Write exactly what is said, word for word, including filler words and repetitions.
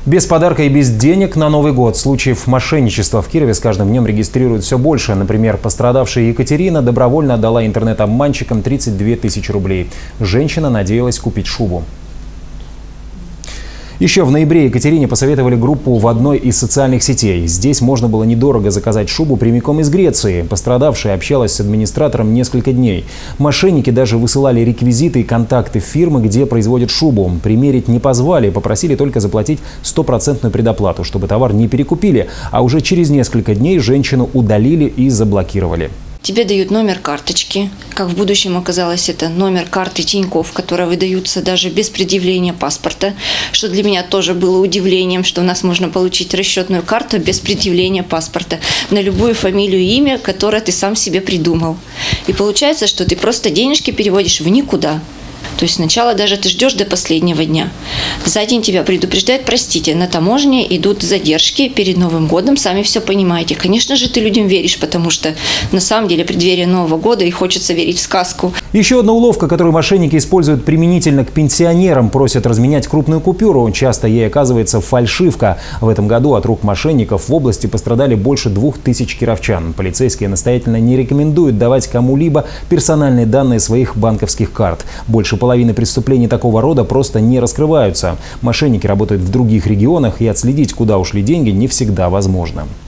Без подарка и без денег на Новый год. Случаев мошенничества в Кирове с каждым днем регистрируют все больше. Например, пострадавшая Екатерина добровольно отдала интернет-обманщикам тридцать две тысячи рублей. Женщина надеялась купить шубу. Еще в ноябре Екатерине посоветовали группу в одной из социальных сетей. Здесь можно было недорого заказать шубу прямиком из Греции. Пострадавшая общалась с администратором несколько дней. Мошенники даже высылали реквизиты и контакты фирмы, где производят шубу. Примерить не позвали, попросили только заплатить стопроцентную предоплату, чтобы товар не перекупили. А уже через несколько дней женщину удалили и заблокировали. Тебе дают номер карточки. Как в будущем оказалось, это номер карты Тинькофф, которые выдаются даже без предъявления паспорта. Что для меня тоже было удивлением, что у нас можно получить расчетную карту без предъявления паспорта на любую фамилию и имя, которое ты сам себе придумал. И получается, что ты просто денежки переводишь в никуда. То есть сначала даже ты ждешь до последнего дня. За день тебя предупреждают: простите, на таможне идут задержки перед Новым годом, сами все понимаете. Конечно же, ты людям веришь, потому что на самом деле преддверие Нового года и хочется верить в сказку. Еще одна уловка, которую мошенники используют применительно к пенсионерам, просят разменять крупную купюру. Часто ей оказывается фальшивка. В этом году от рук мошенников в области пострадали больше двух тысяч кировчан. Полицейские настоятельно не рекомендуют давать кому-либо персональные данные своих банковских карт. Больше половины преступлений такого рода просто не раскрываются. Мошенники работают в других регионах, и отследить, куда ушли деньги, не всегда возможно.